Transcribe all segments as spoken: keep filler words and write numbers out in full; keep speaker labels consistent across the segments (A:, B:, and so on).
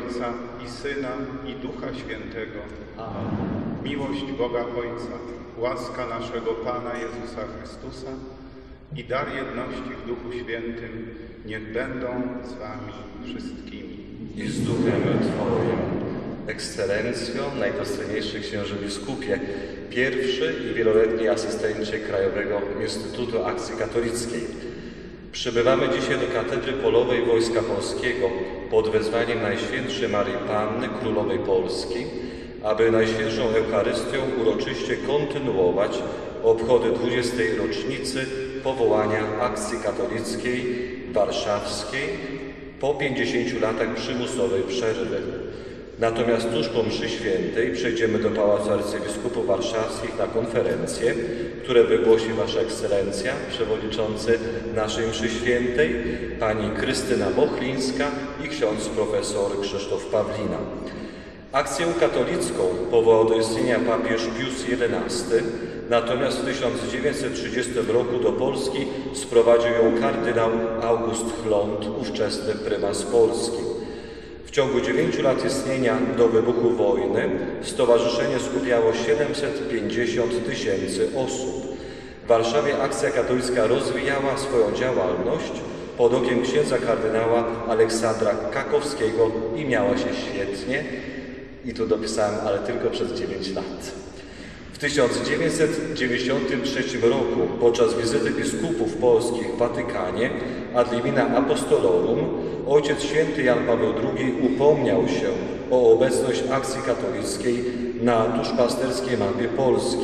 A: Ojca i Syna, i Ducha Świętego.
B: Amen.
A: Miłość Boga Ojca, łaska naszego Pana Jezusa Chrystusa i dar jedności w Duchu Świętym niech będą z wami wszystkimi.
B: I z duchem Twoim. Ekscelencjo, najdostojniejszy księże biskupie, pierwszy i wieloletni asystencie Krajowego Instytutu Akcji Katolickiej. Przybywamy dzisiaj do Katedry Polowej Wojska Polskiego pod wezwaniem Najświętszej Maryi Panny, Królowej Polski, aby Najświętszą Eucharystią uroczyście kontynuować obchody dwudziestej rocznicy powołania Akcji Katolickiej Warszawskiej po pięćdziesięciu latach przymusowej przerwy. Natomiast tuż po mszy świętej przejdziemy do Pałacu Arcybiskupów Warszawskich na konferencje, które wygłosi Wasza Ekscelencja, przewodniczący naszej mszy świętej, pani Krystyna Bochlińska i ksiądz profesor Krzysztof Pawlina. Akcję katolicką powołał do istnienia papież Pius jedenasty, natomiast w tysiąc dziewięćset trzydziestym roku do Polski sprowadził ją kardynał August Chlont, ówczesny prymas Polski. W ciągu dziewięciu lat istnienia do wybuchu wojny stowarzyszenie skupiało siedemset pięćdziesiąt tysięcy osób. W Warszawie Akcja Katolicka rozwijała swoją działalność pod okiem księdza kardynała Aleksandra Kakowskiego i miała się świetnie. I tu dopisałem, ale tylko przez dziewięć lat. W tysiąc dziewięćset dziewięćdziesiątym trzecim roku podczas wizyty biskupów polskich w Watykanie ad limina apostolorum Ojciec Święty Jan Paweł drugi upomniał się o obecność Akcji Katolickiej na duszpasterskiej mapie Polski.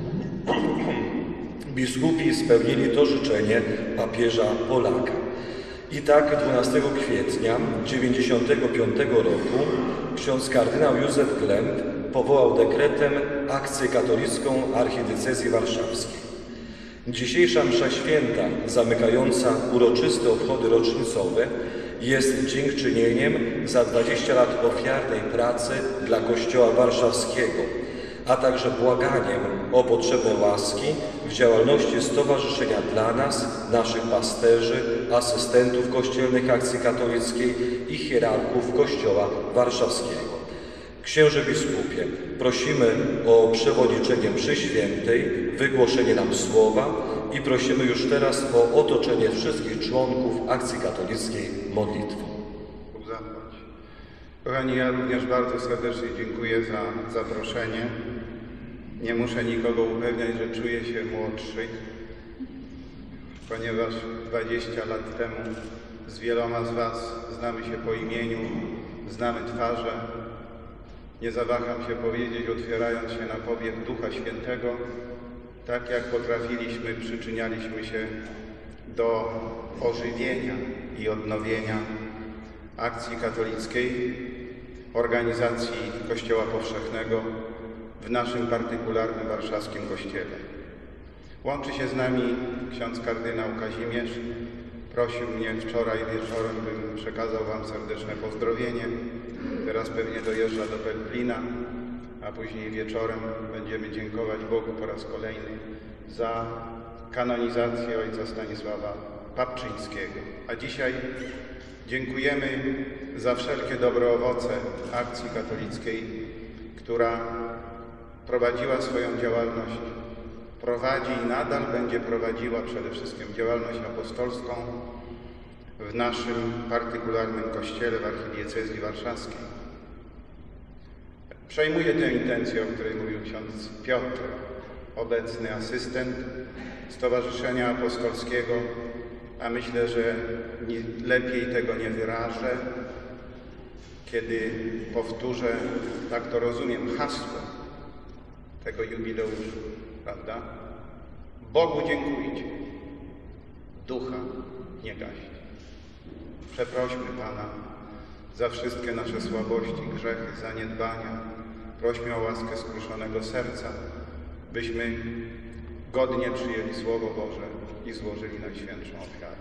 B: Biskupi spełnili to życzenie papieża Polaka. I tak dwunastego kwietnia tysiąc dziewięćset dziewięćdziesiątego piątego roku ksiądz kardynał Józef Glemp powołał dekretem Akcję Katolicką Archidiecezji Warszawskiej. Dzisiejsza msza święta, zamykająca uroczyste obchody rocznicowe, jest dziękczynieniem za dwadzieścia lat ofiarnej pracy dla Kościoła Warszawskiego, a także błaganiem o potrzebę łaski w działalności Stowarzyszenia dla nas, naszych pasterzy, asystentów kościelnych Akcji Katolickiej i hierarchów Kościoła Warszawskiego. Księże biskupie, prosimy o przewodniczenie mszy świętej, wygłoszenie nam słowa i prosimy już teraz o otoczenie wszystkich członków Akcji Katolickiej modlitwą.
A: Bóg zapłać. Kochani, ja również bardzo serdecznie dziękuję za zaproszenie. Nie muszę nikogo upewniać, że czuję się młodszy, ponieważ dwadzieścia lat temu z wieloma z Was znamy się po imieniu, znamy twarze. Nie zawaham się powiedzieć, otwierając się na powiew Ducha Świętego, tak jak potrafiliśmy, przyczynialiśmy się do ożywienia i odnowienia Akcji Katolickiej, organizacji Kościoła Powszechnego w naszym partykularnym warszawskim kościele. Łączy się z nami ksiądz kardynał Kazimierz. Prosił mnie wczoraj wieczorem, bym przekazał Wam serdeczne pozdrowienie. Teraz pewnie dojeżdża do Pelplina, a później wieczorem będziemy dziękować Bogu po raz kolejny za kanonizację ojca Stanisława Papczyńskiego. A dzisiaj dziękujemy za wszelkie dobre owoce Akcji Katolickiej, która prowadziła swoją działalność, prowadzi i nadal będzie prowadziła przede wszystkim działalność apostolską w naszym partykularnym kościele w Archidiecezji Warszawskiej. Przejmuję tę intencję, o której mówił ksiądz Piotr, obecny asystent Stowarzyszenia Apostolskiego, a myślę, że nie, lepiej tego nie wyrażę, kiedy powtórzę, tak to rozumiem, hasło tego jubileuszu, prawda? Bogu dziękujcie, ducha nie gaście. Przeprośmy Pana za wszystkie nasze słabości, grzechy, zaniedbania. Prośmy o łaskę skruszonego serca, byśmy godnie przyjęli Słowo Boże i złożyli Najświętszą ofiarę.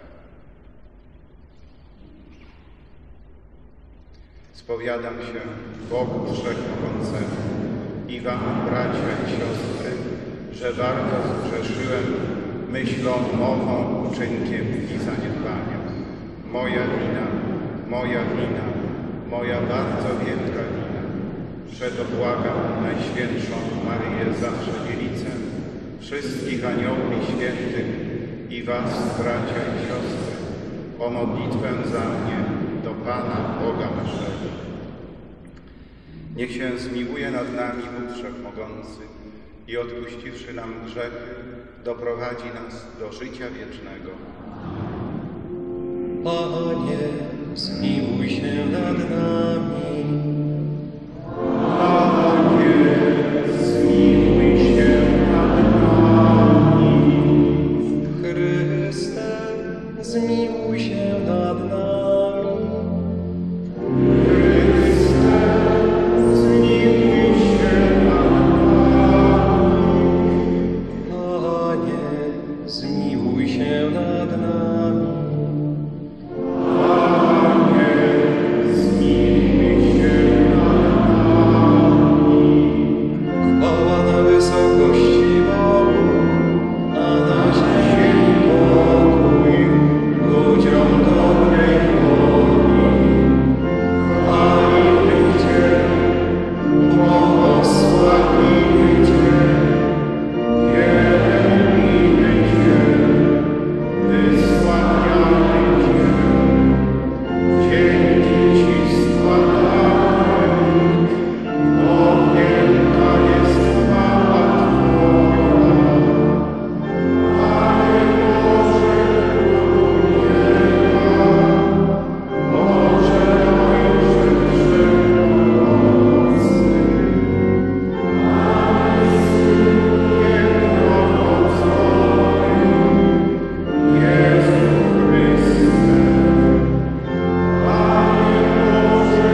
A: Spowiadam się Bogu Wszechmogącemu i Wam, bracia i siostry, że bardzo zgrzeszyłem myślą, mową, uczynkiem i zaniedbaniem. Moja wina, moja wina, moja bardzo wielka wina. Przeto błagam Najświętszą Maryję, zawsze Dziewicę, wszystkich aniołów i świętych i was, bracia i siostry, o modlitwę za mnie do Pana Boga naszego. Niech się zmiłuje nad nami Bóg Wszechmogący i odpuściwszy nam grzechy, doprowadzi nas do życia wiecznego.
C: Panie, zmiłuj się nad nami.
A: Panie, zmiłuj się nad nami.
C: Chryste, zmiłuj się nad nami.
A: Chryste, zmiłuj się nad nami.
C: Panie, zmiłuj się nad nami.
A: Panie, zmiłuj się nad nami.
C: Chwała na wysokości Bogu, a na ziemi pokój ludziom dobrej woli. Chwalimy Cię, błogosławimy Cię,
A: Wielbimy Cię, wysławiamy Cię, dzięki Ci składamy, bo wielka jest chwała Twoja. Panie Boże, Królu nieba, Boże Ojcze Wszechmogący, Panie Synu Jednorodzony, Jezu Chryste, Panie Boże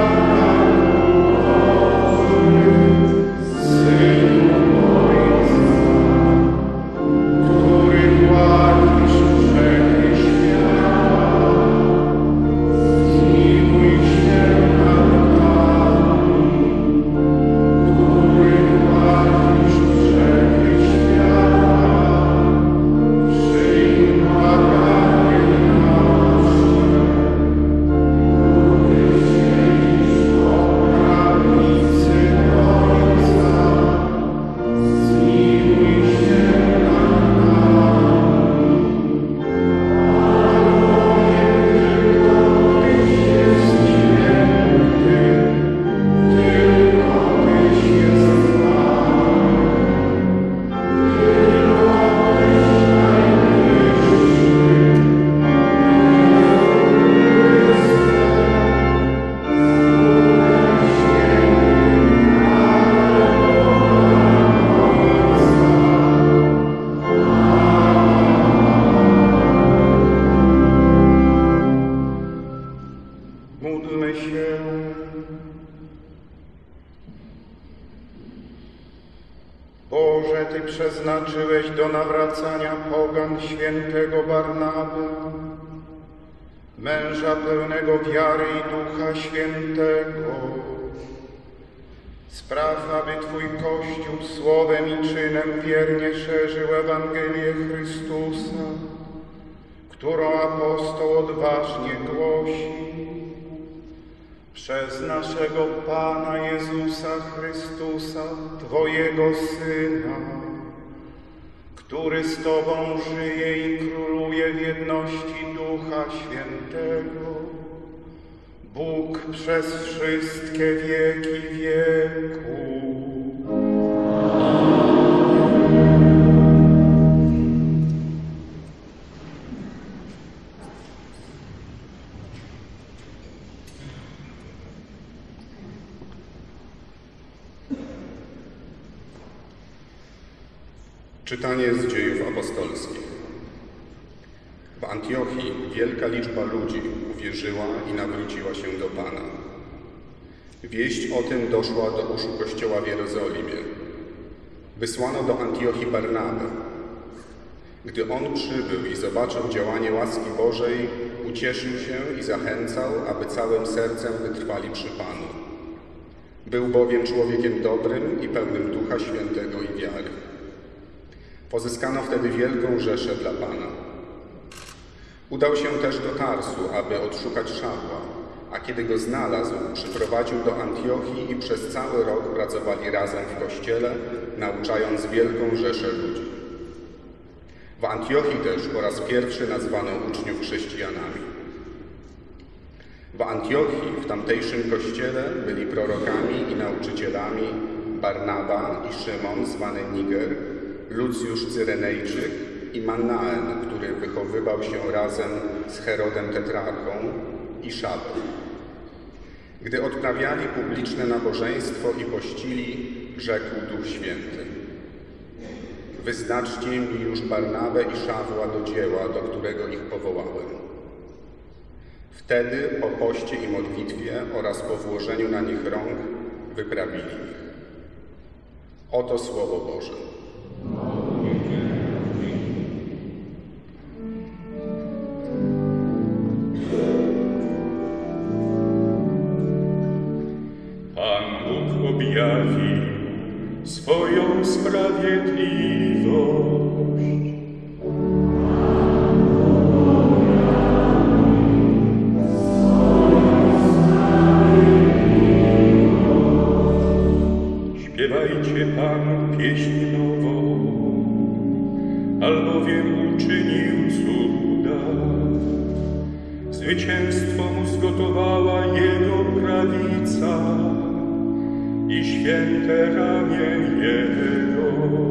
A: Łagodny, Synu Ojca, który płacisz grzechy świata, zmiłuj się nad nami. Który płacisz grzechy świata, przyjm błaganie nasze. Który siedzisz po prawicy Ojca, zmiłuj się nad nami. Aleluja, tylko Tyś jest święty, tylko Tyś jest zbawiony, tylko Tyś Módlmy się. Boże, Ty przeznaczyłeś do nawracania pogan świętego Barnabę, męża pełnego wiary i Ducha Świętego. Spraw, aby Twój Kościół słowem i czynem wiernie szerzył Ewangelię Chrystusa, którą apostoł odważnie głosi. Przez naszego Pana Jezusa Chrystusa, Twojego Syna, który z Tobą żyje i króluje w jedności Ducha Świętego, Bóg przez wszystkie wieki wieków.
D: Czytanie z Dziejów Apostolskich. W Antiochii wielka liczba ludzi uwierzyła i nawróciła się do Pana. Wieść o tym doszła do uszu Kościoła w Jerozolimie. Wysłano do Antiochii Barnabę. Gdy on przybył i zobaczył działanie łaski Bożej, ucieszył się i zachęcał, aby całym sercem wytrwali przy Panu. Był bowiem człowiekiem dobrym i pełnym Ducha Świętego i wiary. Pozyskano wtedy wielką rzeszę dla Pana. Udał się też do Tarsu, aby odszukać Szawła, a kiedy go znalazł, przyprowadził do Antiochii i przez cały rok pracowali razem w kościele, nauczając wielką rzeszę ludzi. W Antiochii też po raz pierwszy nazwano uczniów chrześcijanami. W Antiochii, w tamtejszym kościele, byli prorokami i nauczycielami Barnaba i Szymon, zwany Niger, Lucjusz Cyrenejczyk i Manaen, który wychowywał się razem z Herodem Tetrarchą, i Szabel. Gdy odprawiali publiczne nabożeństwo i pościli, rzekł Duch Święty: wyznaczcie mi już Barnabę i Szawła do dzieła, do którego ich powołałem. Wtedy po poście i modlitwie oraz po włożeniu na nich rąk wyprawili ich. Oto Słowo Boże.
C: Pan Bóg objawi swoją sprawiedliwość. Śpiewajcie Panu pieśń nową, albowiem uczynił cuda. Zwycięstwo mu zgotowała Jego prawica i święte ramię Jego.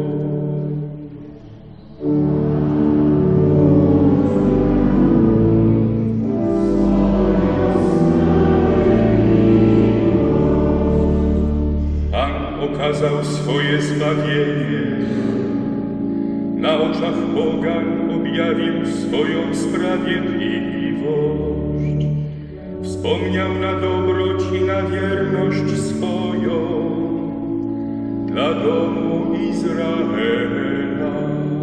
C: Pan okazał swoje zbawienie, na oczach pogan objawił swoją sprawiedliwość. Wspomniał na dobroć i na wierność swoją dla domu Izraela.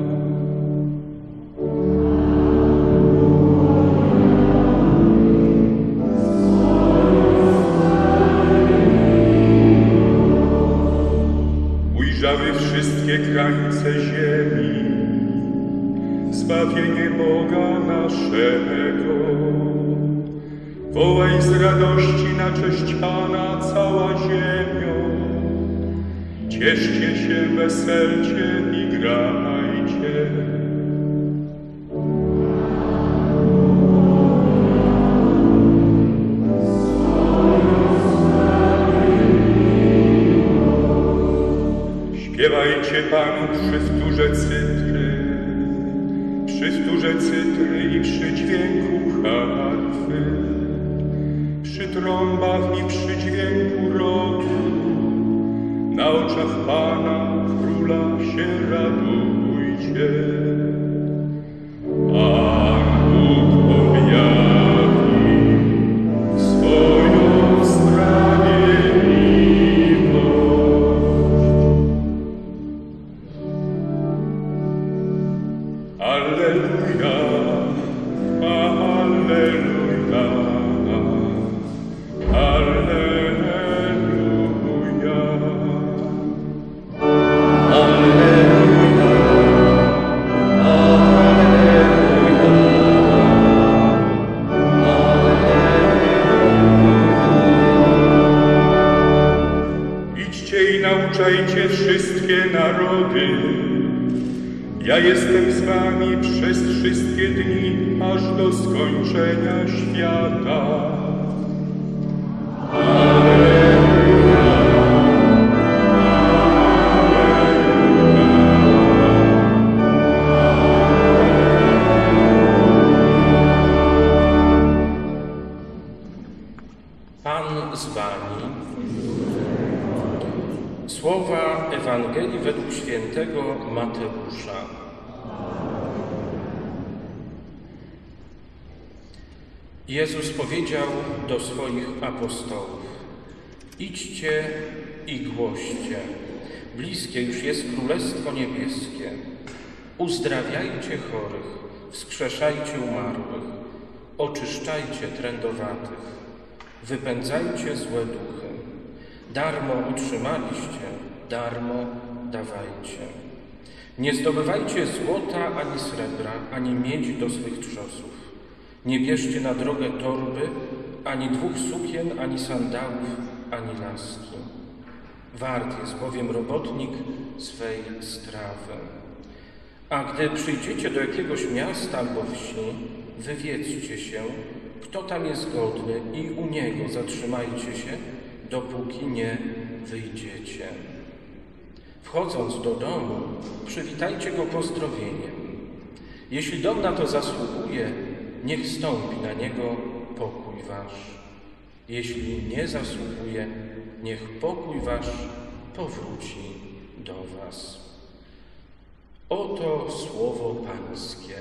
C: Ujrzały wszystkie krańce ziemi zbawienie Boga naszego. Wołaj z radości na cześć Pana cała ziemio. Cieszcie się, weselcie i grajcie. Śpiewajcie Panu przy wtórze cytry, przy wtórze cytry i przy dźwięku harfy, przy trąbach i przy dźwięku rogu. Na oczach Pana, Króla się radujcie. Pan Bóg objawi swoją sprawiedliwość. Alleluja, alleluja, alleluja. Idźcie i nauczajcie wszystkie narody. Ja jestem z wami przez wszystkie dni, aż do skończenia świata.
E: Pan z wami. Słowa Ewangelii według świętego Mateusza. Jezus powiedział do swoich apostołów: idźcie i głoście, bliskie już jest Królestwo Niebieskie. Uzdrawiajcie chorych, wskrzeszajcie umarłych, oczyszczajcie trędowatych, wypędzajcie złe duchy. Darmo utrzymaliście, darmo dawajcie. Nie zdobywajcie złota ani srebra, ani miedzi do swych trzosów. Nie bierzcie na drogę torby, ani dwóch sukien, ani sandałów, ani laski. Wart jest bowiem robotnik swej strawy. A gdy przyjdziecie do jakiegoś miasta albo wsi, wywiedzcie się, kto tam jest godny i u niego zatrzymajcie się, dopóki nie wyjdziecie. Wchodząc do domu, przywitajcie go pozdrowieniem. Jeśli dom na to zasługuje, niech stąpi na niego pokój wasz. Jeśli nie zasługuje, niech pokój wasz powróci do was. Oto słowo Pańskie.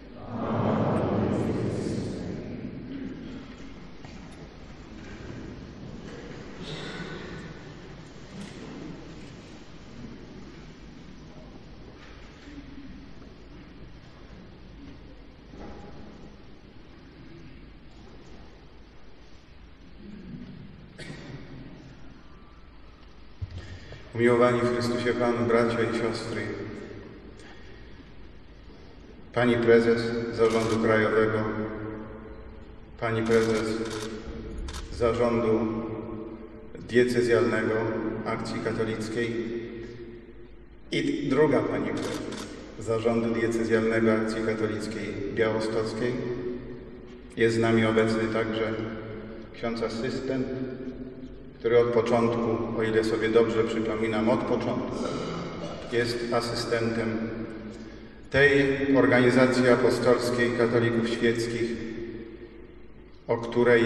A: Umiłowani w Chrystusie Panu, bracia i siostry, Pani Prezes Zarządu Krajowego, Pani Prezes Zarządu Diecezjalnego Akcji Katolickiej i druga Pani Prezes Zarządu Diecezjalnego Akcji Katolickiej Białostockiej. Jest z nami obecny także ksiądz asystent, który od początku, o ile sobie dobrze przypominam, od początku jest asystentem tej organizacji apostolskiej katolików świeckich, o której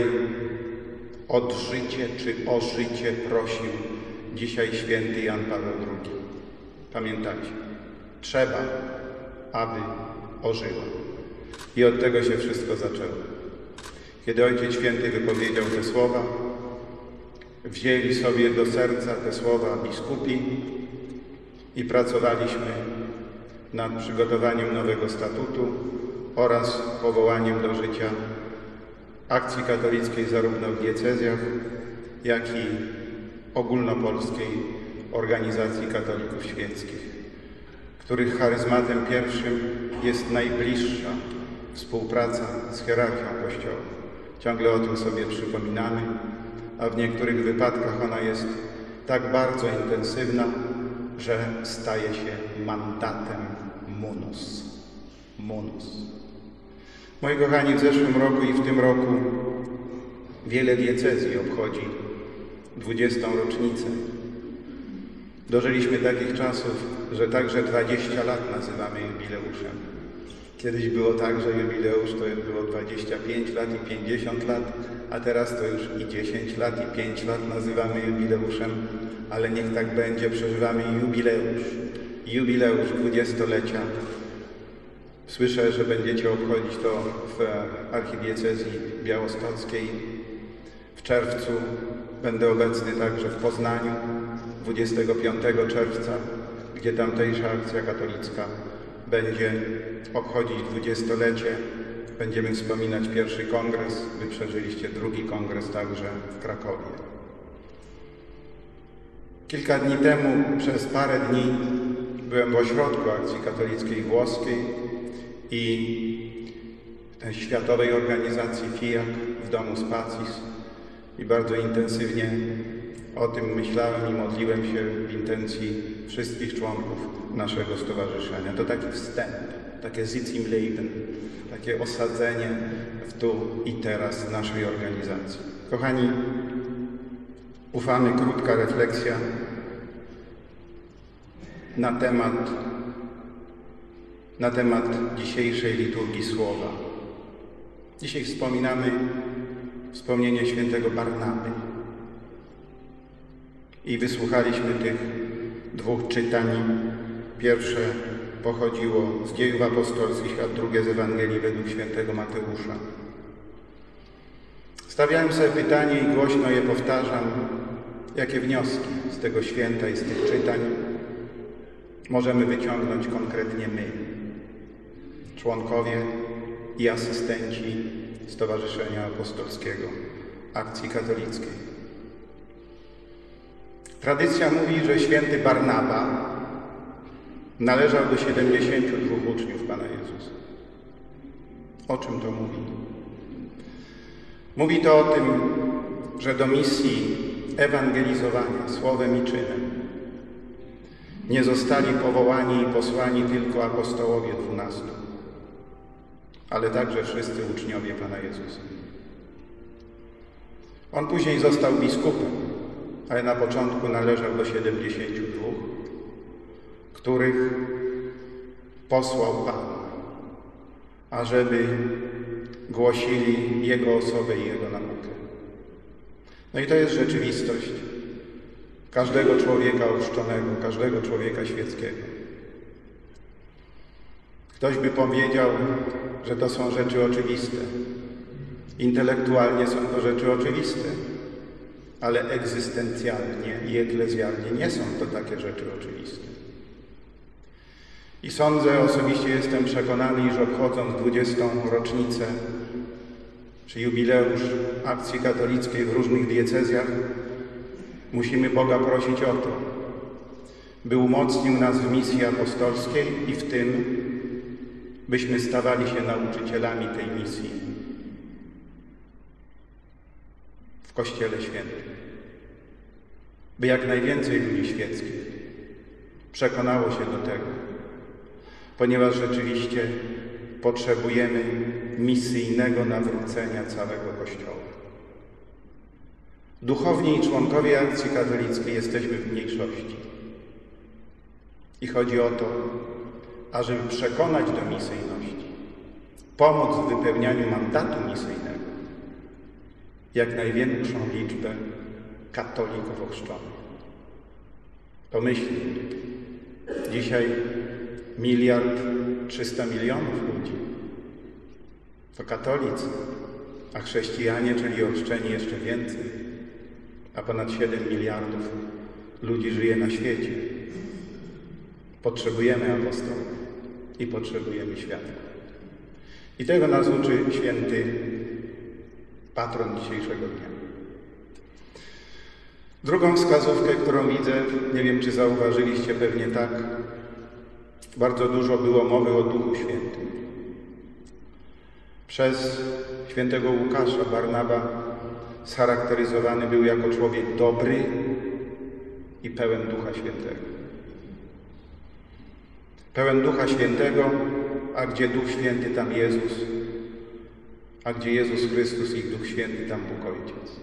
A: odżycie czy o życie prosił dzisiaj święty Jan Paweł drugi. Pamiętajcie, trzeba, aby ożyła. I od tego się wszystko zaczęło. Kiedy Ojciec Święty wypowiedział te słowa, wzięli sobie do serca te słowa biskupi i pracowaliśmy nad przygotowaniem nowego statutu oraz powołaniem do życia akcji katolickiej zarówno w diecezjach, jak i ogólnopolskiej organizacji katolików świeckich, których charyzmatem pierwszym jest najbliższa współpraca z hierarchią Kościoła. Ciągle o tym sobie przypominamy, a w niektórych wypadkach ona jest tak bardzo intensywna, że staje się mandatem munus. Munus. Moi kochani, w zeszłym roku i w tym roku wiele diecezji obchodzi dwudziestą rocznicę. Dożyliśmy takich czasów, że także dwadzieścia lat nazywamy jubileuszem. Kiedyś było tak, że jubileusz to było dwadzieścia pięć lat i pięćdziesiąt lat, a teraz to już i dziesięć lat i pięć lat nazywamy jubileuszem, ale niech tak będzie, przeżywamy jubileusz. Jubileusz dwudziestolecia. Słyszę, że będziecie obchodzić to w archidiecezji białostockiej. W czerwcu będę obecny także w Poznaniu, dwudziestego piątego czerwca, gdzie tamtejsza akcja katolicka będzie obchodzić dwudziestolecie. Będziemy wspominać pierwszy kongres. Wy przeżyliście drugi kongres także w Krakowie. Kilka dni temu, przez parę dni, byłem w ośrodku akcji katolickiej włoskiej i tej światowej organizacji FIAC w domu Spacis i bardzo intensywnie o tym myślałem i modliłem się w intencji wszystkich członków naszego stowarzyszenia. To taki wstęp, takie Sitz im Leben, takie osadzenie w tu i teraz naszej organizacji. Kochani, ufamy, krótka refleksja na temat, na temat dzisiejszej liturgii Słowa. Dzisiaj wspominamy wspomnienie świętego Barnaby i wysłuchaliśmy tych dwóch czytań. Pierwsze pochodziło z Dziejów Apostolskich, a drugie z Ewangelii według świętego Mateusza. Stawiałem sobie pytanie i głośno je powtarzam, jakie wnioski z tego święta i z tych czytań możemy wyciągnąć konkretnie my, członkowie i asystenci Stowarzyszenia Apostolskiego Akcji Katolickiej. Tradycja mówi, że święty Barnaba należał do siedemdziesięciu dwóch uczniów Pana Jezusa. O czym to mówi? Mówi to o tym, że do misji ewangelizowania słowem i czynem nie zostali powołani i posłani tylko apostołowie dwunastu, ale także wszyscy uczniowie Pana Jezusa. On później został biskupem, ale na początku należał do siedemdziesięciu dwóch, których posłał Pan, ażeby głosili Jego osobę i Jego naukę. No i to jest rzeczywistość każdego człowieka ochrzczonego, każdego człowieka świeckiego. Ktoś by powiedział, że to są rzeczy oczywiste. Intelektualnie są to rzeczy oczywiste, ale egzystencjalnie i eklezjalnie nie są to takie rzeczy oczywiste. I sądzę, osobiście jestem przekonany, iż obchodząc dwudziestą rocznicę czy jubileusz akcji katolickiej w różnych diecezjach, musimy Boga prosić o to, by umocnił nas w misji apostolskiej i w tym, byśmy stawali się nauczycielami tej misji w Kościele Świętym. By jak najwięcej ludzi świeckich przekonało się do tego, ponieważ rzeczywiście potrzebujemy misyjnego nawrócenia całego Kościoła. Duchowni i członkowie akcji katolickiej jesteśmy w mniejszości. I chodzi o to, ażeby przekonać do misyjności, pomóc w wypełnianiu mandatu misyjnego jak największą liczbę katolików ochrzczonych. Pomyślmy, dzisiaj miliard trzysta milionów ludzi to katolicy, a chrześcijanie, czyli ochrzczeni, jeszcze więcej, a ponad siedem miliardów ludzi żyje na świecie. Potrzebujemy apostołów i potrzebujemy światła. I tego nas uczy święty patron dzisiejszego dnia. Drugą wskazówkę, którą widzę, nie wiem, czy zauważyliście, pewnie tak, bardzo dużo było mowy o Duchu Świętym. Przez świętego Łukasza Barnaba scharakteryzowany był jako człowiek dobry i pełen Ducha Świętego. Pełen Ducha Świętego, a gdzie Duch Święty, tam Jezus, a gdzie Jezus Chrystus i Duch Święty, tam Bóg Ojciec.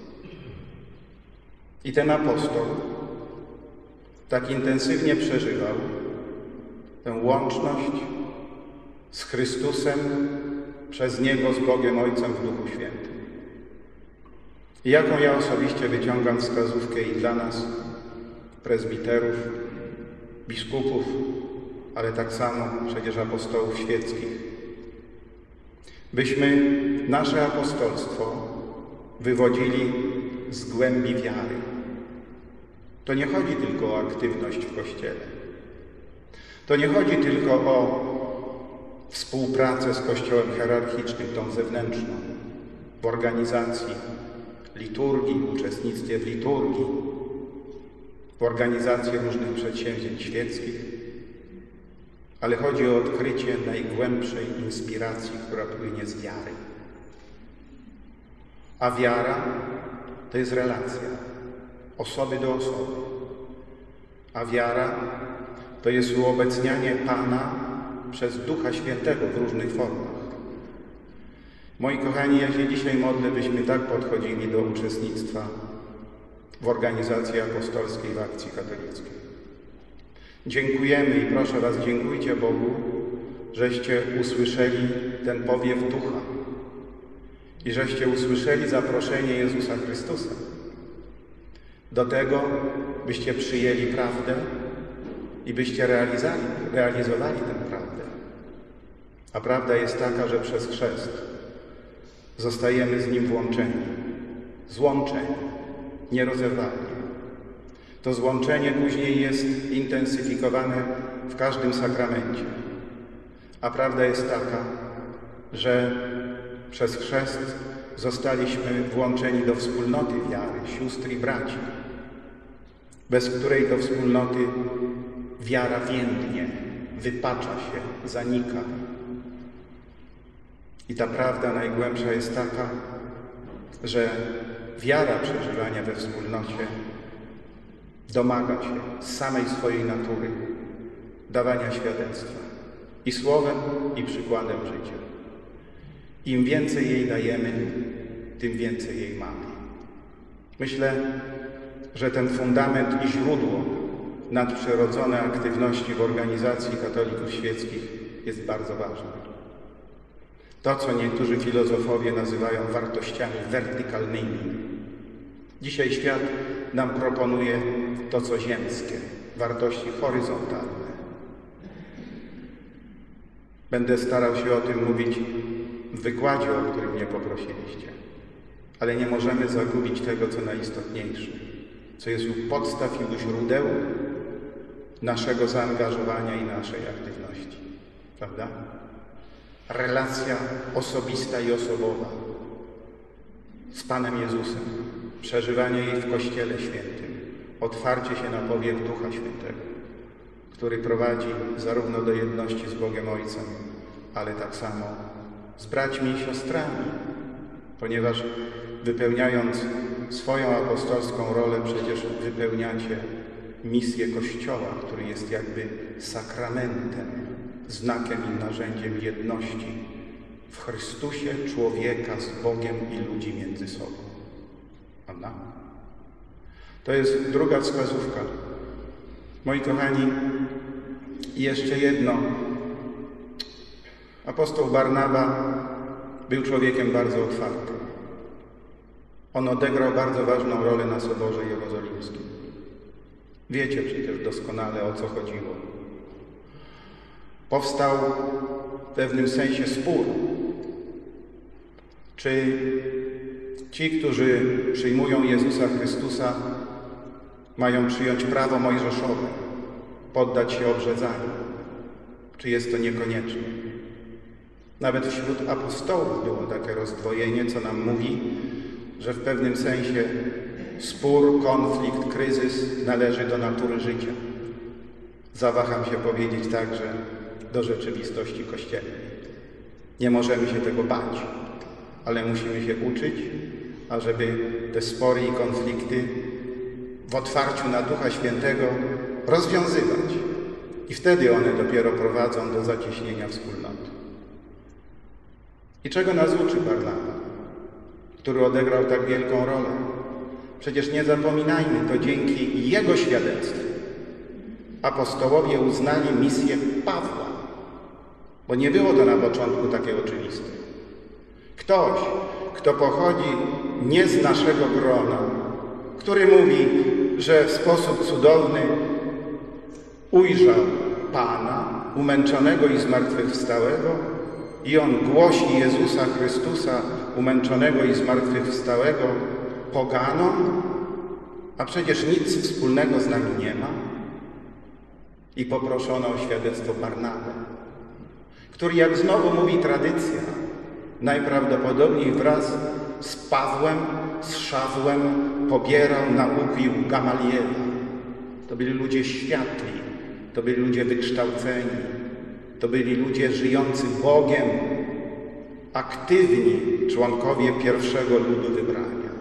A: I ten apostoł tak intensywnie przeżywał tę łączność z Chrystusem, przez Niego z Bogiem Ojcem w Duchu Świętym. I jaką ja osobiście wyciągam wskazówkę i dla nas, prezbiterów, biskupów, ale tak samo przecież apostołów świeckich, byśmy nasze apostolstwo wywodzili z głębi wiary. To nie chodzi tylko o aktywność w Kościele. To nie chodzi tylko o współpracę z Kościołem hierarchicznym, tą zewnętrzną, w organizacji liturgii, w uczestnictwie w liturgii, w organizacji różnych przedsięwzięć świeckich, ale chodzi o odkrycie najgłębszej inspiracji, która płynie z wiary. A wiara to jest relacja osoby do osoby. A wiara to jest uobecnianie Pana przez Ducha Świętego w różnych formach. Moi kochani, ja się dzisiaj modlę, byśmy tak podchodzili do uczestnictwa w organizacji apostolskiej, w akcji katolickiej. Dziękujemy i proszę Was, dziękujcie Bogu, żeście usłyszeli ten powiew Ducha i żeście usłyszeli zaproszenie Jezusa Chrystusa do tego, byście przyjęli prawdę i byście realizowali, realizowali tę prawdę. A prawda jest taka, że przez chrzest zostajemy z Nim włączeni, złączeni, nierozerwalnie. To złączenie później jest intensyfikowane w każdym sakramencie. A prawda jest taka, że przez chrzest zostaliśmy włączeni do wspólnoty wiary, sióstr i braci, bez której do wspólnoty wiara więdnie, wypacza się, zanika. I ta prawda najgłębsza jest taka, że wiara przeżywania we wspólnocie domaga się z samej swojej natury dawania świadectwa i słowem, i przykładem życia. Im więcej jej dajemy, tym więcej jej mamy. Myślę, że ten fundament i źródło nadprzyrodzonej aktywności w organizacji katolików świeckich jest bardzo ważne. To, co niektórzy filozofowie nazywają wartościami wertykalnymi. Dzisiaj świat nam proponuje to, co ziemskie, wartości horyzontalne. Będę starał się o tym mówić w wykładzie, o którym mnie poprosiliście. Ale nie możemy zagubić tego, co najistotniejsze, co jest u podstaw i u źródeł naszego zaangażowania i naszej aktywności. Prawda? Relacja osobista i osobowa z Panem Jezusem, przeżywanie jej w Kościele Świętym, otwarcie się na powiew Ducha Świętego, który prowadzi zarówno do jedności z Bogiem Ojcem, ale tak samo z braćmi i siostrami, ponieważ wypełniając swoją apostolską rolę, przecież wypełniacie misję Kościoła, który jest jakby sakramentem, znakiem i narzędziem jedności w Chrystusie człowieka z Bogiem i ludzi między sobą. Prawda? To jest druga wskazówka. Moi kochani, jeszcze jedno. Apostoł Barnaba był człowiekiem bardzo otwartym. On odegrał bardzo ważną rolę na Soborze Jerozolimskim. Wiecie przecież doskonale, o co chodziło. Powstał w pewnym sensie spór, czy ci, którzy przyjmują Jezusa Chrystusa, mają przyjąć prawo mojżeszowe, poddać się obrzezaniu, czy jest to niekonieczne. Nawet wśród apostołów było takie rozdwojenie, co nam mówi, że w pewnym sensie spór, konflikt, kryzys należy do natury życia. Zawaham się powiedzieć także do rzeczywistości kościelnej. Nie możemy się tego bać, ale musimy się uczyć, ażeby te spory i konflikty w otwarciu na Ducha Świętego rozwiązywać. I wtedy one dopiero prowadzą do zacieśnienia wspólnoty. I czego nas uczy Barnaba, który odegrał tak wielką rolę? Przecież nie zapominajmy, to dzięki jego świadectwu apostołowie uznali misję Pawła, bo nie było to na początku takie oczywiste. Ktoś, kto pochodzi nie z naszego grona, który mówi, że w sposób cudowny ujrzał Pana, umęczonego i zmartwychwstałego, i on głosi Jezusa Chrystusa, umęczonego i zmartwychwstałego, poganom, a przecież nic wspólnego z nami nie ma. I poproszono o świadectwo Barnabę, który, jak znowu mówi tradycja, najprawdopodobniej wraz z Pawłem, z Szawłem pobierał nauki u Gamaliela. To byli ludzie światli, to byli ludzie wykształceni, to byli ludzie żyjący Bogiem, aktywni członkowie pierwszego ludu wybrania.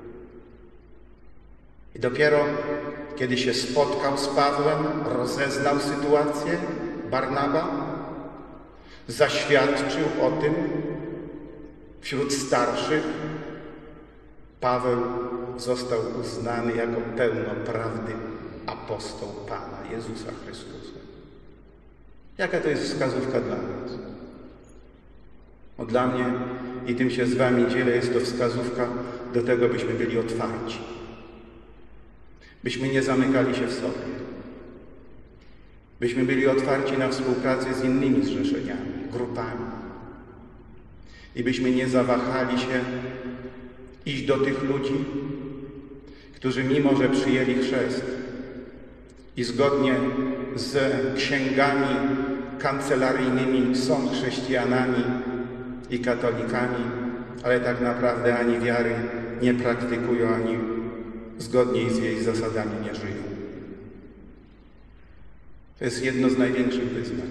A: I dopiero kiedy się spotkał z Pawłem, rozeznał sytuację Barnaba, zaświadczył o tym wśród starszych, Paweł został uznany jako pełnoprawny apostoł Pana Jezusa Chrystusa. Jaka to jest wskazówka dla nas? No dla mnie, i tym się z wami dzielę, jest to wskazówka do tego, byśmy byli otwarci. Byśmy nie zamykali się w sobie. Byśmy byli otwarci na współpracę z innymi zrzeszeniami, grupami. I byśmy nie zawahali się iść do tych ludzi, którzy mimo, że przyjęli chrzest i zgodnie z księgami kancelaryjnymi są chrześcijanami i katolikami, ale tak naprawdę ani wiary nie praktykują, ani zgodnie z jej zasadami nie żyją. To jest jedno z największych wyzwań.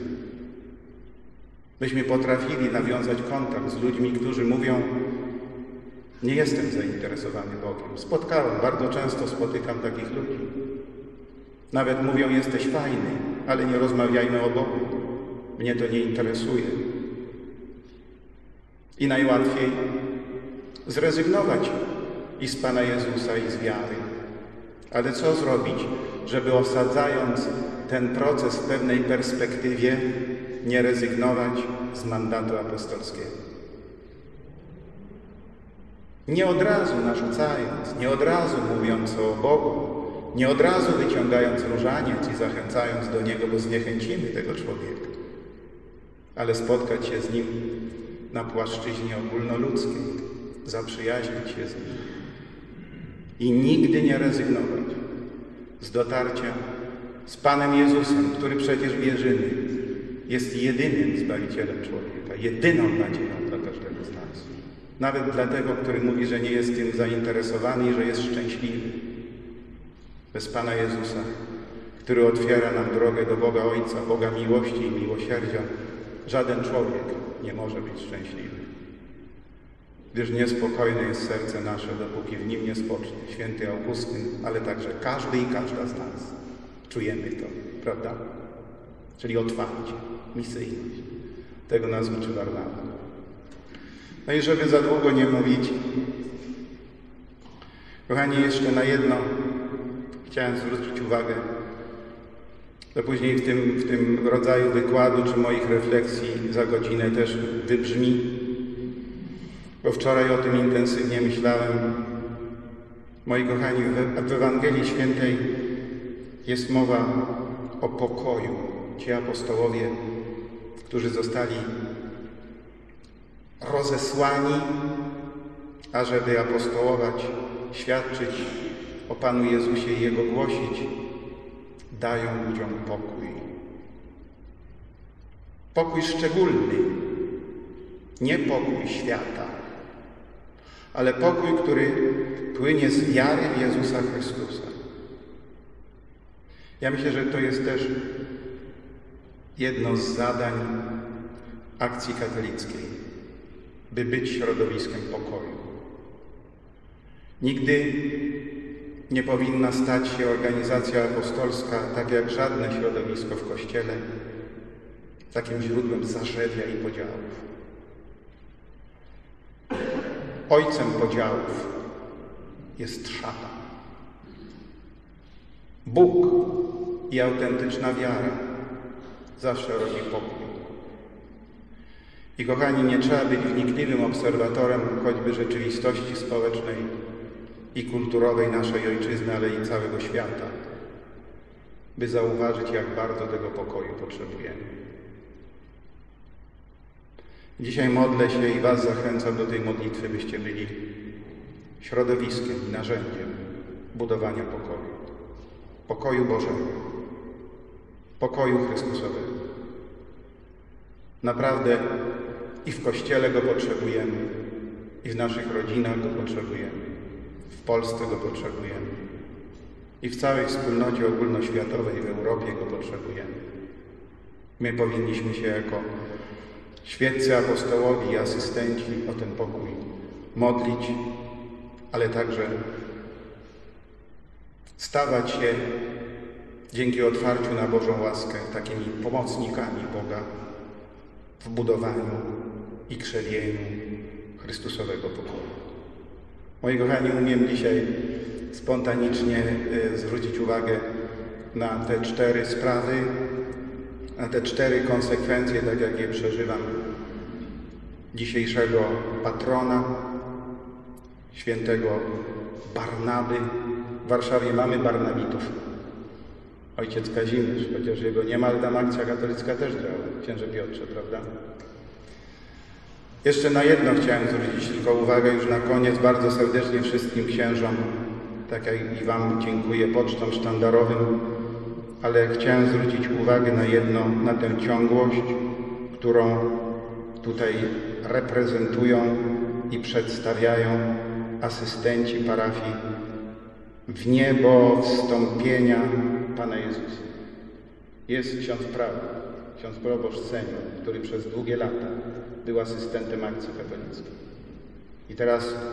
A: Byśmy potrafili nawiązać kontakt z ludźmi, którzy mówią: Nie jestem zainteresowany Bogiem. Spotkałem, bardzo często spotykam takich ludzi. Nawet mówią, jesteś fajny, ale nie rozmawiajmy o Bogu. Mnie to nie interesuje. I najłatwiej zrezygnować i z Pana Jezusa, i z wiary. Ale co zrobić, żeby osadzając ten proces w pewnej perspektywie nie rezygnować z mandatu apostolskiego? Nie od razu narzucając, nie od razu mówiąc o Bogu, nie od razu wyciągając różaniec i zachęcając do Niego, bo zniechęcimy tego człowieka, ale spotkać się z Nim na płaszczyźnie ogólnoludzkiej, zaprzyjaźnić się z Nim i nigdy nie rezygnować z dotarcia z Panem Jezusem, który przecież wierzymy, jest jedynym Zbawicielem człowieka, jedyną nadzieją dla każdego z nas. Nawet dla tego, który mówi, że nie jest tym zainteresowany i że jest szczęśliwy. Bez Pana Jezusa, który otwiera nam drogę do Boga Ojca, Boga miłości i miłosierdzia, żaden człowiek nie może być szczęśliwy. Gdyż niespokojne jest serce nasze, dopóki w nim nie spocznie. Święty Augustyn, ale także każdy i każda z nas czujemy to, prawda? Czyli otwarcie, misyjność. Tego nas uczy Barnawa. No i żeby za długo nie mówić, kochani, jeszcze na jedno chciałem zwrócić uwagę, to później w tym, w tym rodzaju wykładu czy moich refleksji za godzinę też wybrzmi, bo wczoraj o tym intensywnie myślałem. Moi kochani, w, w Ewangelii Świętej jest mowa o pokoju. Ci apostołowie, którzy zostali rozesłani, ażeby apostołować, świadczyć o Panu Jezusie i Jego głosić, dają ludziom pokój. Pokój szczególny, nie pokój świata, ale pokój, który płynie z wiary w Jezusa Chrystusa. Ja myślę, że to jest też jedno z zadań akcji katolickiej, by być środowiskiem pokoju. Nigdy nie powinna stać się organizacja apostolska, tak jak żadne środowisko w Kościele, takim źródłem zarzewia i podziałów. Ojcem podziałów jest szatan. Bóg i autentyczna wiara zawsze rodzi pokój. I kochani, nie trzeba być wnikliwym obserwatorem choćby rzeczywistości społecznej i kulturowej naszej ojczyzny, ale i całego świata, by zauważyć, jak bardzo tego pokoju potrzebujemy. Dzisiaj modlę się i Was zachęcam do tej modlitwy, byście byli środowiskiem i narzędziem budowania pokoju. Pokoju Bożego. Pokoju Chrystusowego. Naprawdę i w Kościele go potrzebujemy, i w naszych rodzinach go potrzebujemy, w Polsce go potrzebujemy, i w całej wspólnocie ogólnoświatowej w Europie go potrzebujemy. My powinniśmy się jako świeccy apostołowie i asystenci o ten pokój modlić, ale także stawać się dzięki otwarciu na Bożą łaskę takimi pomocnikami Boga w budowaniu i krzewieniu Chrystusowego pokoju. Moi kochani, umiem dzisiaj spontanicznie zwrócić uwagę na te cztery sprawy, na te cztery konsekwencje, tak jak je przeżywam, dzisiejszego patrona, świętego Barnaby. W Warszawie mamy Barnabitów. Ojciec Kazimierz, chociaż jego nie ma, ale tam akcja katolicka też działa. Księże Piotrze, prawda? Jeszcze na jedno chciałem zwrócić tylko uwagę już na koniec. Bardzo serdecznie wszystkim księżom, tak jak i Wam dziękuję pocztom sztandarowym, ale chciałem zwrócić uwagę na jedno, na tę ciągłość, którą tutaj reprezentują i przedstawiają asystenci parafii w niebo wstąpienia Pana Jezusa. Jest ksiądz prawy, ksiądz proboszcz senior, który przez długie lata był asystentem akcji katolickiej. I teraz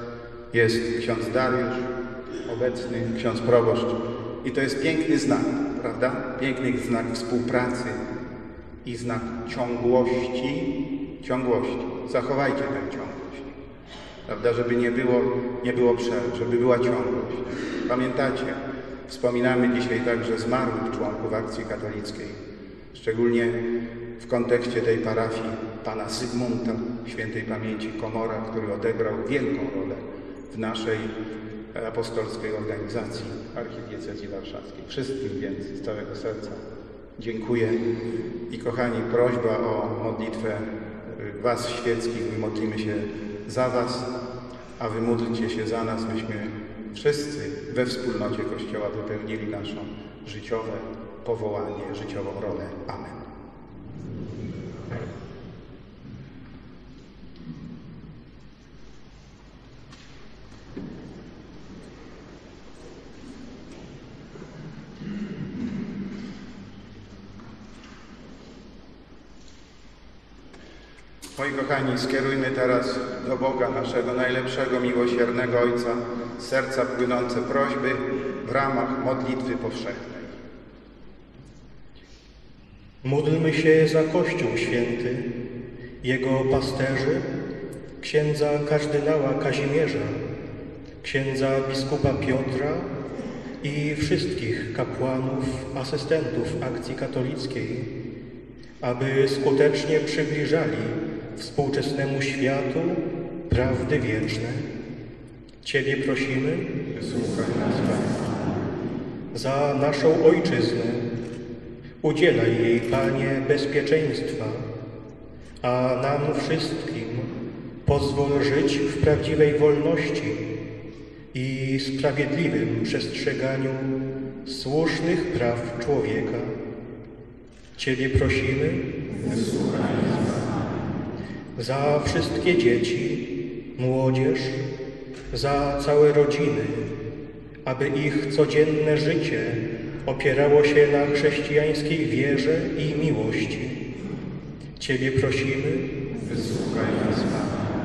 A: Jest ksiądz Dariusz, obecny ksiądz proboszcz. I to jest piękny znak, prawda? Piękny znak współpracy i znak ciągłości. Ciągłości. Zachowajcie tę ciągłość, prawda? Żeby nie było, nie było przerw, żeby była ciągłość. Pamiętacie, wspominamy dzisiaj także zmarłych członków Akcji Katolickiej, szczególnie w kontekście tej parafii pana Zygmunta, świętej pamięci Komora, który odegrał wielką rolę w naszej apostolskiej organizacji Archidiecezji Warszawskiej. Wszystkim więc z całego serca dziękuję i kochani, prośba o modlitwę was świeckich, my modlimy się za was, a wy módlcie się za nas, byśmy wszyscy we wspólnocie Kościoła wypełnili nasze życiowe powołanie, życiową rolę. Amen. Moi kochani, skierujmy teraz do Boga, naszego najlepszego, miłosiernego Ojca, z serca płynące prośby w ramach modlitwy powszechnej.
F: Módlmy się za Kościół Święty, jego pasterzy, księdza kardynała Kazimierza, księdza biskupa Piotra i wszystkich kapłanów, asystentów Akcji Katolickiej, aby skutecznie przybliżali współczesnemu światu prawdy wieczne. Ciebie prosimy,
A: Wysłuchaj nas, Panie.
F: za naszą Ojczyznę. Udzielaj jej, Panie, bezpieczeństwa, a nam wszystkim pozwól żyć w prawdziwej wolności i sprawiedliwym przestrzeganiu słusznych praw człowieka. Ciebie prosimy,
A: Wysłuchaj nas,
F: za wszystkie dzieci, młodzież, za całe rodziny, aby ich codzienne życie opierało się na chrześcijańskiej wierze i miłości. Ciebie prosimy,
A: Wysłuchaj nas, Panie.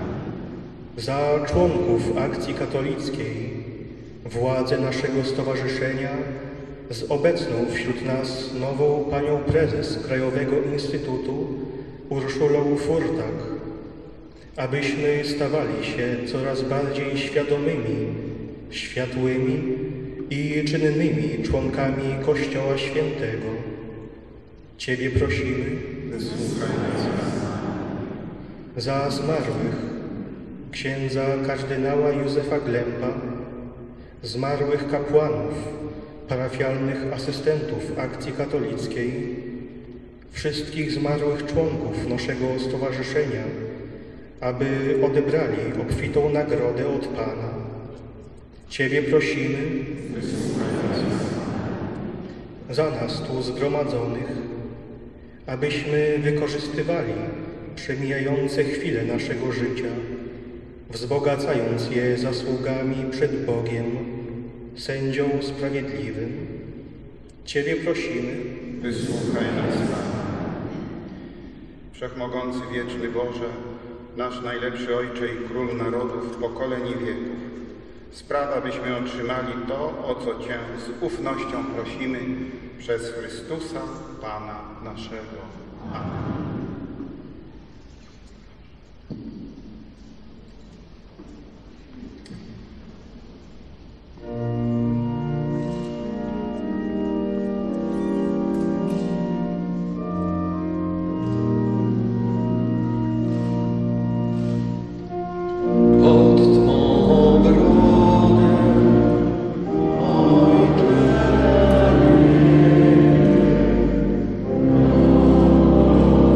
F: za członków Akcji Katolickiej, władze naszego stowarzyszenia, z obecną wśród nas nową panią prezes Krajowego Instytutu Urszulą Furtak, abyśmy stawali się coraz bardziej świadomymi, światłymi i czynnymi członkami Kościoła Świętego. Ciebie prosimy,
A: Wysłuchaj nas, Panie.
F: za zmarłych księdza kardynała Józefa Glemba, zmarłych kapłanów, parafialnych asystentów Akcji Katolickiej, wszystkich zmarłych członków naszego stowarzyszenia, aby odebrali obfitą nagrodę od Pana. Ciebie prosimy,
A: Wysłuchaj nas, Panie.
F: za nas tu zgromadzonych, abyśmy wykorzystywali przemijające chwile naszego życia, wzbogacając je zasługami przed Bogiem, sędzią sprawiedliwym. Ciebie prosimy,
A: Wysłuchaj nas, Panie. Wszechmogący, wieczny Boże, nasz najlepszy Ojcze i Król narodów, pokoleń i wieków, sprawa, byśmy otrzymali to, o co Cię z ufnością prosimy, przez Chrystusa, Pana naszego. Amen.
B: Pod Twą brodę, Ojcze,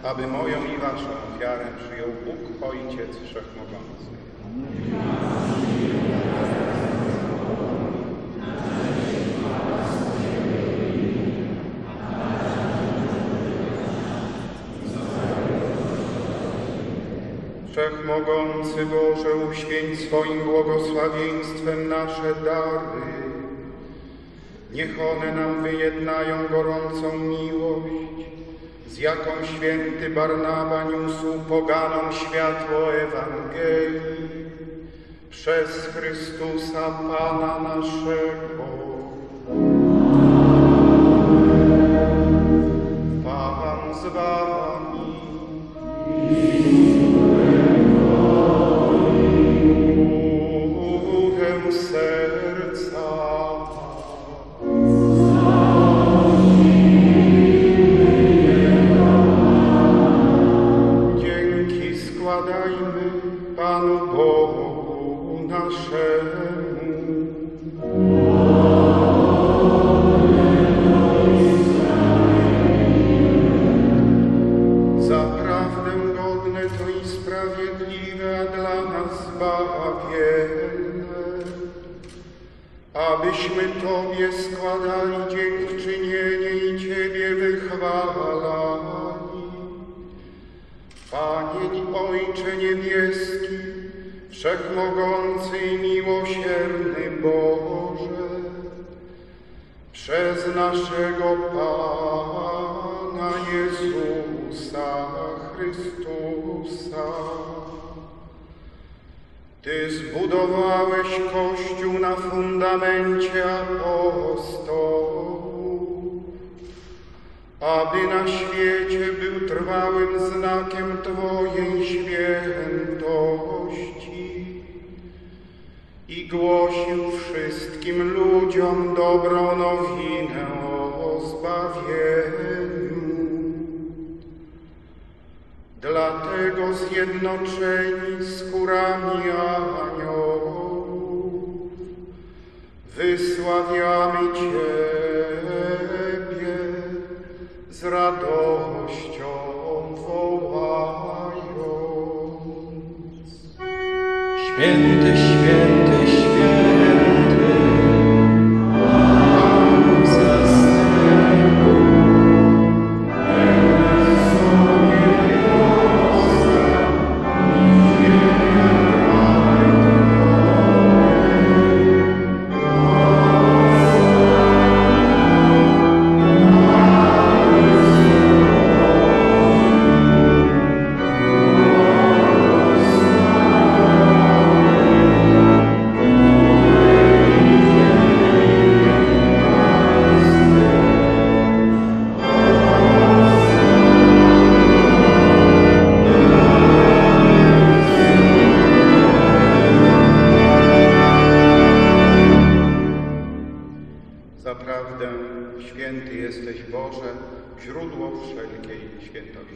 A: aby moją i waszą ofiarę przyjął Bóg Ojciec Wszechmogący. Wszechmogący Boże, uświęć swoim błogosławieństwem nasze dary. Niech one nam wyjednają gorącą miłość, z jaką święty Barnaba niósł poganom światło Ewangelii, przez Chrystusa Pana naszego. Pan z wami. Duchem serca. Dzięki składajmy Panu Bogu naszemu. Zaprawdę godne to i sprawiedliwe, a dla nas zbawienne, abyśmy Tobie składali dziękczynienie i Ciebie wychwalali. Panie Ojcze Niebieski, Wszechmogący i miłosierny Boże, przez naszego Pana Jezusa Chrystusa. Ty zbudowałeś Kościół na fundamencie apostołów, aby na świecie był trwałym znakiem Twojej świętości i głosił wszystkim ludziom dobrą nowinę o zbawieniu. Dlatego zjednoczeni z chórami aniołów wysławiamy Ciebie, z radością wołając.
F: Święty, święty, święty, Pan zastępu,
A: Zaprawdę święty jesteś Boże, źródło wszelkiej świętości.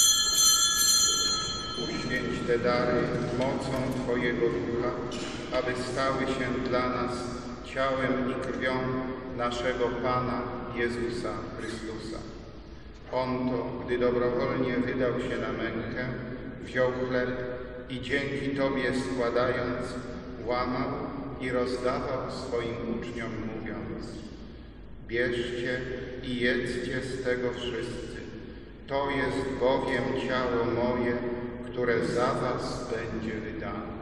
A: Uświęć te dary mocą Twojego Ducha, aby stały się dla nas ciałem i krwią naszego Pana Jezusa Chrystusa. On to, gdy dobrowolnie wydał się na mękę, wziął chleb i dzięki Tobie składając, łamał i rozdawał swoim uczniom, mówiąc: bierzcie i jedzcie z tego wszyscy. To jest bowiem ciało moje, które za was będzie wydane.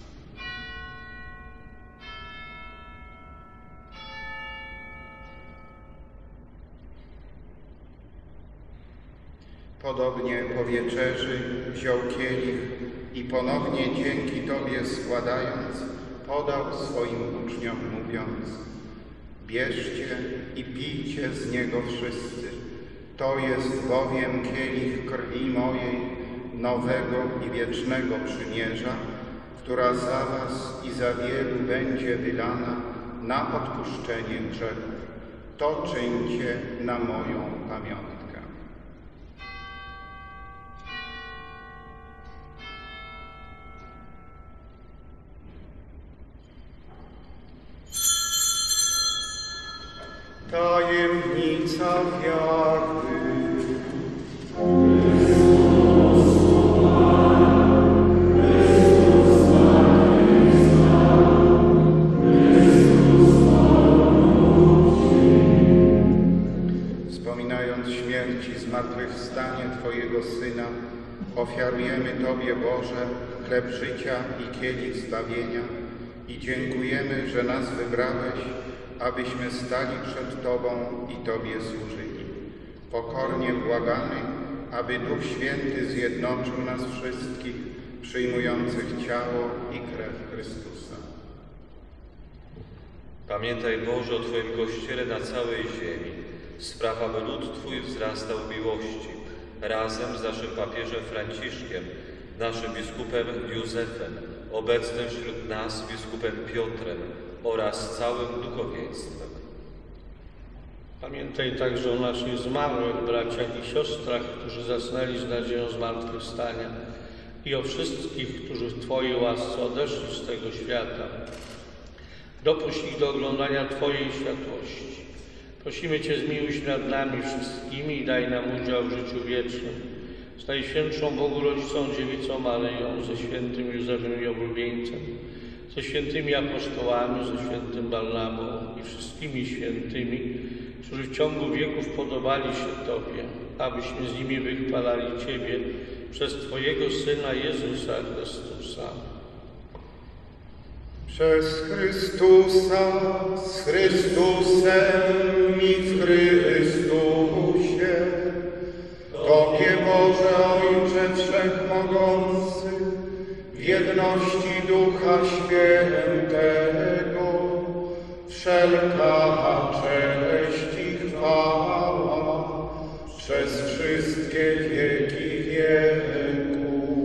A: Podobnie po wieczerzy wziął kielich i ponownie dzięki Tobie składając, podał swoim uczniom, mówiąc: bierzcie i pijcie z niego wszyscy. To jest bowiem kielich krwi mojej, nowego i wiecznego przymierza, która za was i za wielu będzie wylana na odpuszczenie grzechów. To czyńcie na moją pamiątkę. Tajemnica wiary. zmartwychwstanie Twojego Syna, ofiarujemy Tobie, Boże, chleb życia i kielich zbawienia i dziękujemy, że nas wybrałeś, abyśmy stali przed Tobą i Tobie służyli. Pokornie błagamy, aby Duch Święty zjednoczył nas wszystkich, przyjmujących ciało i krew Chrystusa.
B: Pamiętaj, Boże, o Twoim Kościele na całej ziemi. Spraw, aby lud Twój wzrastał w miłości, razem z naszym papieżem Franciszkiem, naszym biskupem Józefem, obecnym wśród nas biskupem Piotrem oraz całym duchowieństwem.
F: Pamiętaj także o naszych zmarłych braciach i siostrach, którzy zasnęli z nadzieją zmartwychwstania i o wszystkich, którzy w Twojej łasce odeszli z tego świata. Dopuść ich do oglądania Twojej światłości. Prosimy Cię, zmiłuj się nad nami wszystkimi i daj nam udział w życiu wiecznym. Z Najświętszą Bogu Rodzicą Dziewicą Maryją, ze świętym Józefem i oblubieńcem, ze świętymi apostołami, ze świętym Barnabą i wszystkimi świętymi, którzy w ciągu wieków podobali się Tobie, abyśmy z nimi wychwalali Ciebie przez Twojego Syna Jezusa Chrystusa.
A: Przez Chrystusa, z Chrystusem i w Chrystusie, Tobie, Boże Ojcze Wszechmogący, w jedności Ducha Świętego, wszelka cześć i chwała przez wszystkie wieki wieków.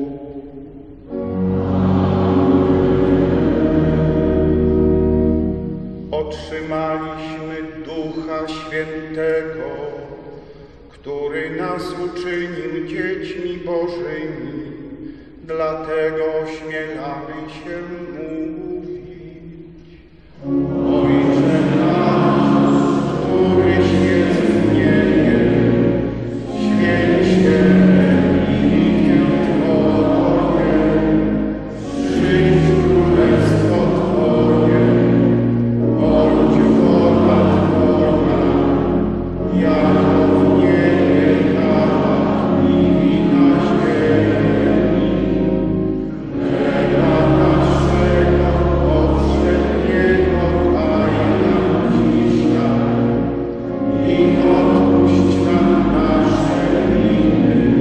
A: Otrzymaliśmy Ducha Świętego, który nas uczynił dziećmi Bożymi, dlatego ośmielamy się mówić: Ojcze nasz, któryś jest w niebie, święć się imię Twoje, przyjdź królestwo Twoje, bądź wola Twoja, jako w niebie, tak i na ziemi. Chleba naszego powszedniego daj nam dzisiaj i odpuść nam nasze winy,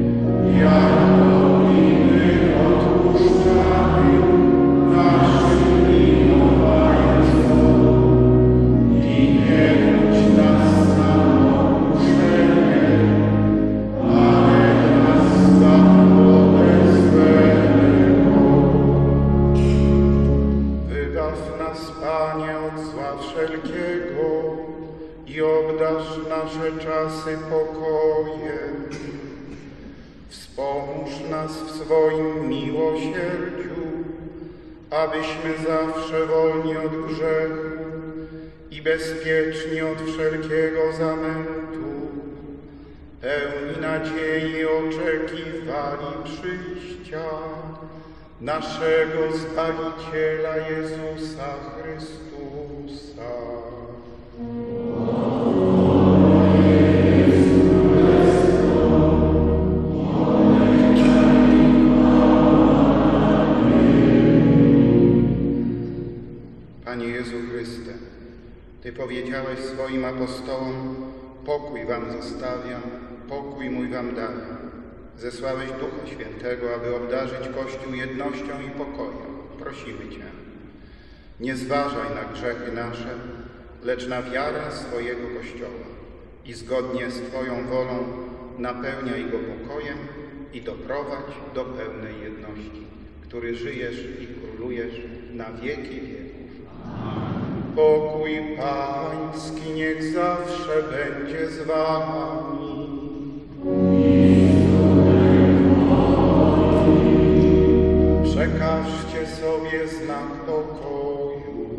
A: jako i my odpuszczamy naszym winowajcom. I nie wódź nas na pokuszenie, ale nas zbaw ode złego. Wybaw nas, Panie, od zła wszelkiego i obdarz nasze czasy pokojem. Wspomóż nas w swoim miłosierdziu, abyśmy zawsze wolni od grzechu i bezpieczni od wszelkiego zamętu, pełni nadziei oczekiwali przyjścia naszego Zbawiciela Jezusa Chrystusa. Panie Jezu Chryste, Ty powiedziałeś swoim apostołom: pokój wam zostawiam, pokój mój wam daję. Zesłałeś Ducha Świętego, aby obdarzyć Kościół jednością i pokojem. Prosimy Cię, nie zważaj na grzechy nasze, lecz na wiarę swojego Kościoła i zgodnie z Twoją wolą napełniaj go pokojem i doprowadź do pełnej jedności, który żyjesz i królujesz na wieki wieków. Pokój Pański niech zawsze będzie z wami. Przekażcie sobie znak pokoju.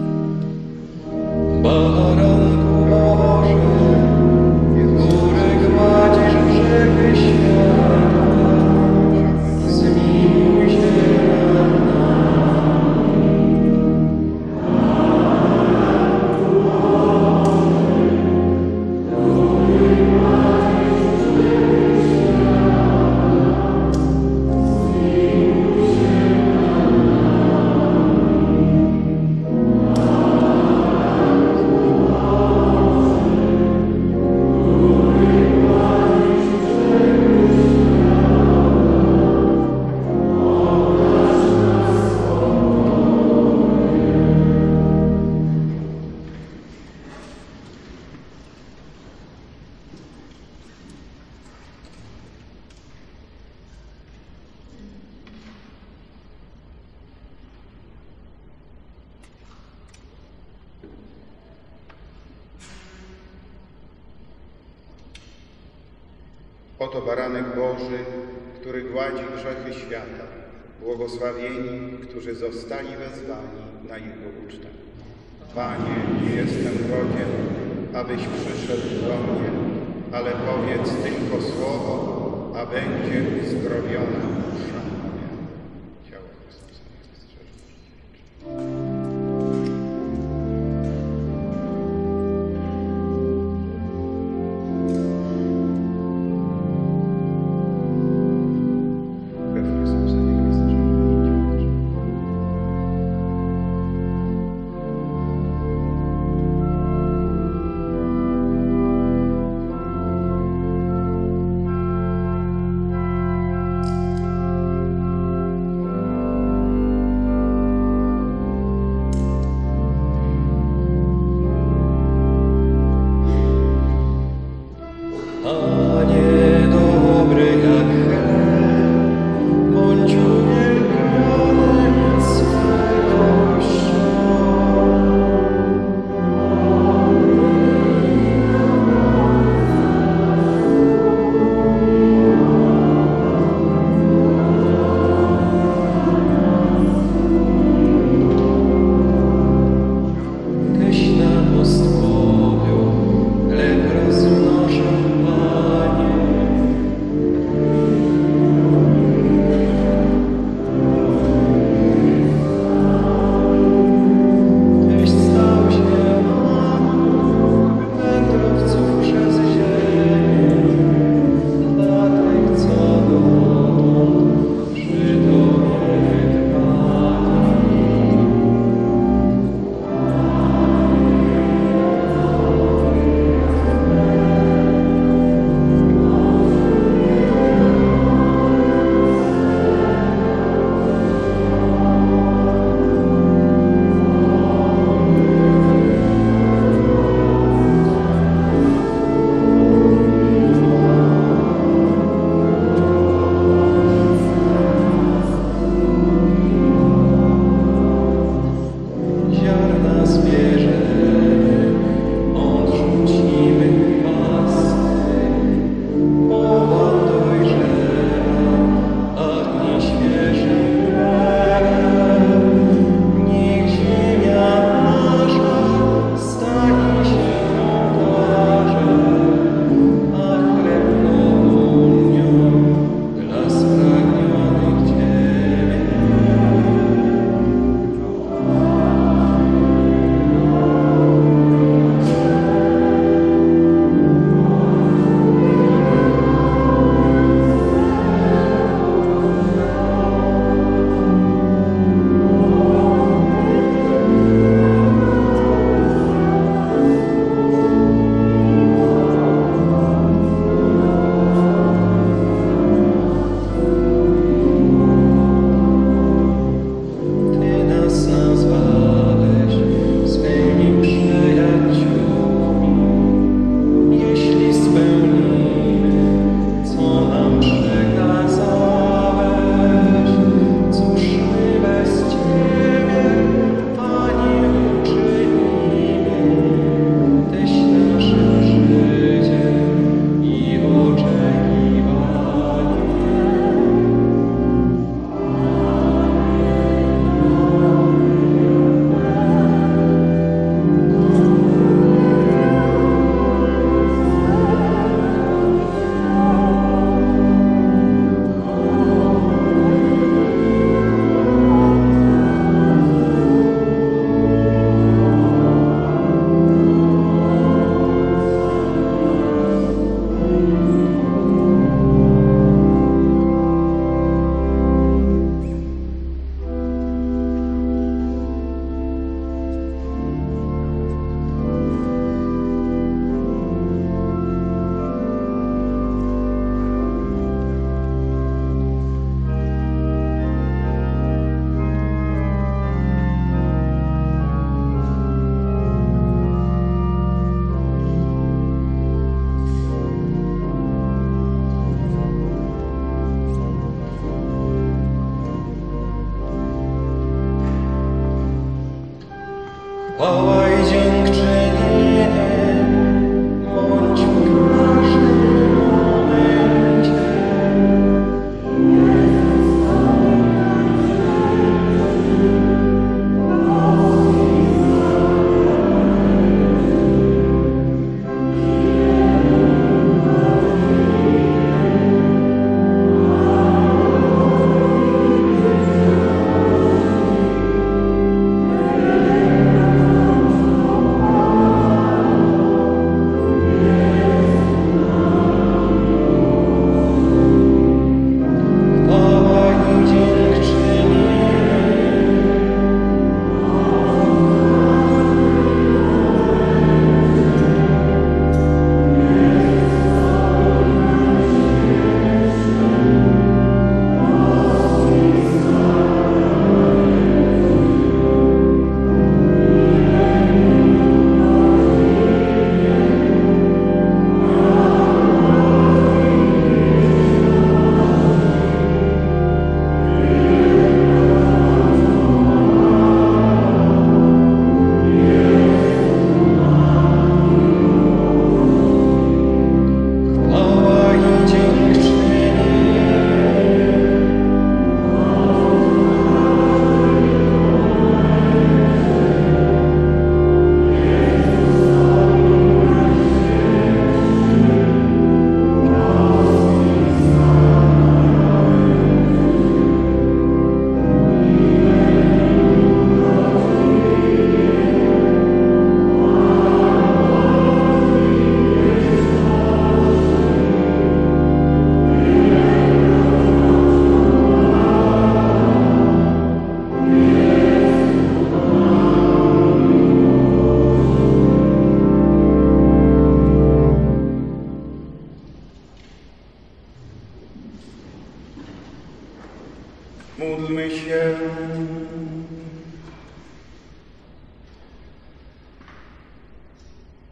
F: Baranku Boże, którego
A: Oto baranek Boży, który gładzi grzechy świata. Błogosławieni, którzy zostali wezwani na Jego ucztę. Panie, nie jestem godzien, abyś przyszedł do mnie, ale powiedz tylko słowo, a będzie uzdrowiona dusza moja. Ciało Chrystusa niech strzeże życie.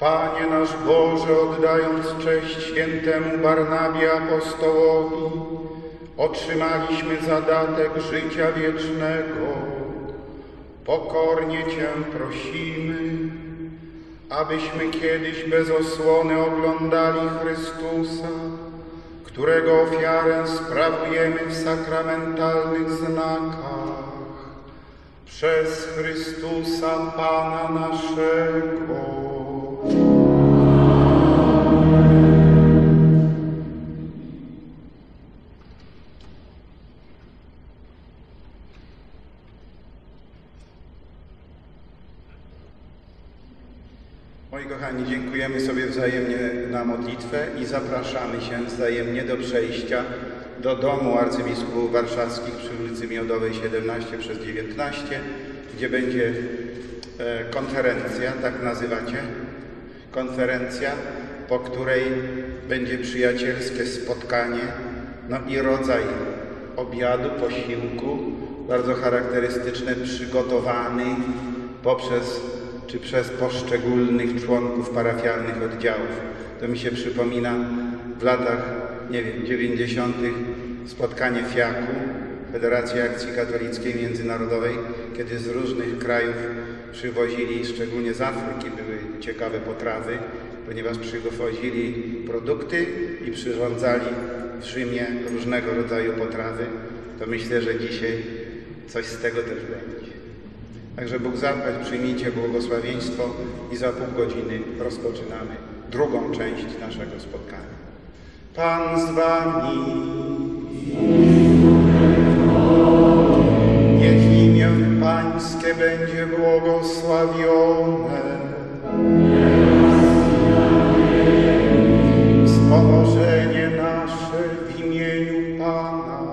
G: Panie nasz Boże, oddając cześć świętemu Barnabie apostołowi, otrzymaliśmy zadatek życia wiecznego. Pokornie Cię prosimy, abyśmy kiedyś bez osłony oglądali Chrystusa, którego ofiarę sprawujemy w sakramentalnych znakach. Przez Chrystusa Pana naszego.
A: Moi kochani, dziękujemy sobie wzajemnie na modlitwę i zapraszamy się wzajemnie do przejścia do domu arcybiskupów warszawskich przy ulicy Miodowej siedemnaście przez dziewiętnaście, gdzie będzie e, konferencja, tak nazywacie, konferencja, po której będzie przyjacielskie spotkanie, no i rodzaj obiadu, posiłku, bardzo charakterystyczny, przygotowany poprzez czy przez poszczególnych członków parafialnych oddziałów. To mi się przypomina w latach, nie wiem, dziewięćdziesiątych spotkanie fiaku, Federacji Akcji Katolickiej Międzynarodowej, kiedy z różnych krajów przywozili, szczególnie z Afryki, były ciekawe potrawy, ponieważ przywozili produkty i przyrządzali w Rzymie różnego rodzaju potrawy. To myślę, że dzisiaj coś z tego też będzie. Także Bóg zapłać, przyjmijcie błogosławieństwo i za pół godziny rozpoczynamy drugą część naszego spotkania. Pan z wami. Niech imię Pańskie będzie błogosławione. Wspomożenie nasze w imieniu Pana.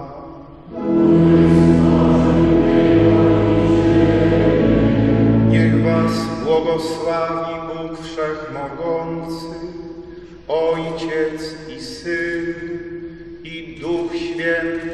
A: Niech was błogosławi Bóg Wszechmogący, Ojciec i Syn, i Duch Święty.